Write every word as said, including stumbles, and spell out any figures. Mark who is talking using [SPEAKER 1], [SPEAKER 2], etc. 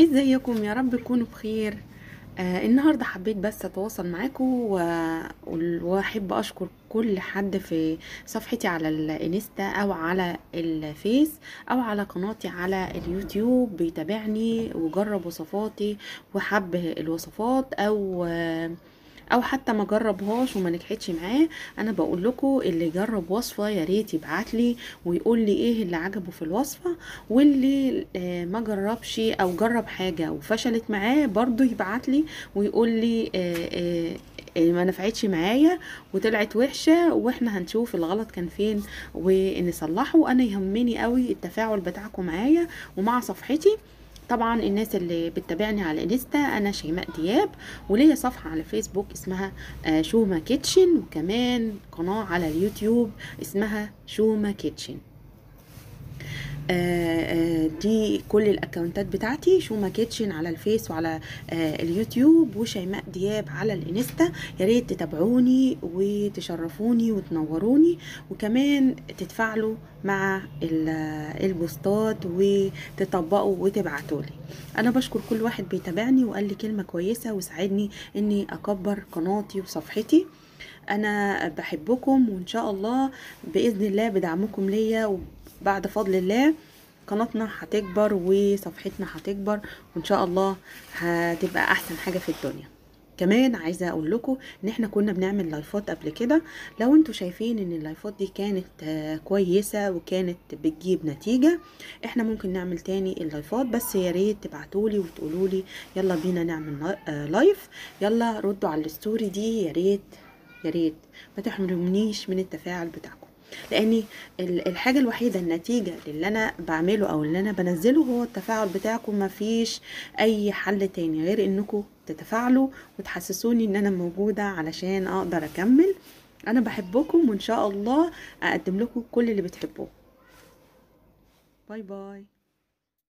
[SPEAKER 1] ازيكم؟ يا رب تكونوا بخير. آه النهارده حبيت بس اتواصل معاكم و- واحب اشكر كل حد في صفحتي على الانستا او على الفيس او على قناتي على اليوتيوب بيتابعني وجرب وصفاتي وحب الوصفات او آه او حتى ما جربهاش وما نجحتش معاه. انا بقول لكم اللي جرب وصفه يا ريت يبعت لي ويقول لي ايه اللي عجبه في الوصفه، واللي آه، ما جربش او جرب حاجه وفشلت معاه برضو يبعت لي ويقول لي آه، آه، آه، ما نفعتش معايا وطلعت وحشه، واحنا هنشوف الغلط كان فين ونصلحه. انا يهمني قوي التفاعل بتاعكم معايا ومع صفحتي. طبعا الناس اللي بتتابعني على الانستا انا شيماء دياب، وليا صفحة على فيسبوك اسمها آه، شوما كيتشن، وكمان قناة على اليوتيوب اسمها شوما كيتشن. آه، آه، دي كل الاكونتات بتاعتي، شوما كيتشن على الفيس وعلى آه، اليوتيوب، وشيماء دياب على الانستا. يا ريت تتابعوني وتشرفوني وتنوروني، وكمان تتفاعلوا مع ال- آه، البوستات وتطبقوا وتبعتولي. انا بشكر كل واحد بيتابعني وقال لي كلمة كويسة وساعدني اني اكبر قناتي وصفحتي. انا بحبكم، وان شاء الله باذن الله بدعمكم ليا وبعد فضل الله قناتنا هتكبر وصفحتنا هتكبر، وان شاء الله هتبقى احسن حاجه في الدنيا. كمان عايزه اقول لكم ان احنا كنا بنعمل لايفات قبل كده. لو انتوا شايفين ان اللايفات دي كانت آه، كويسه وكانت بتجيب نتيجه، احنا ممكن نعمل تاني اللايفات، بس يا ريت تبعتولي وتقولولي يلا بينا نعمل لا- آه، لايف. يلا ردوا على الستوري دي يا ريت، يا ريت ما تحرمونيش من التفاعل بتاعكم، لاني ال- الحاجه الوحيده النتيجه اللي انا بعمله او اللي انا بنزله هو التفاعل بتاعكم. ما فيش اي حل تاني غير انكم تتفاعلوا وتحسسوني ان انا موجوده علشان اقدر اكمل. انا بحبكم وان شاء الله اقدم لكم كل اللي بتحبوه. باي باي.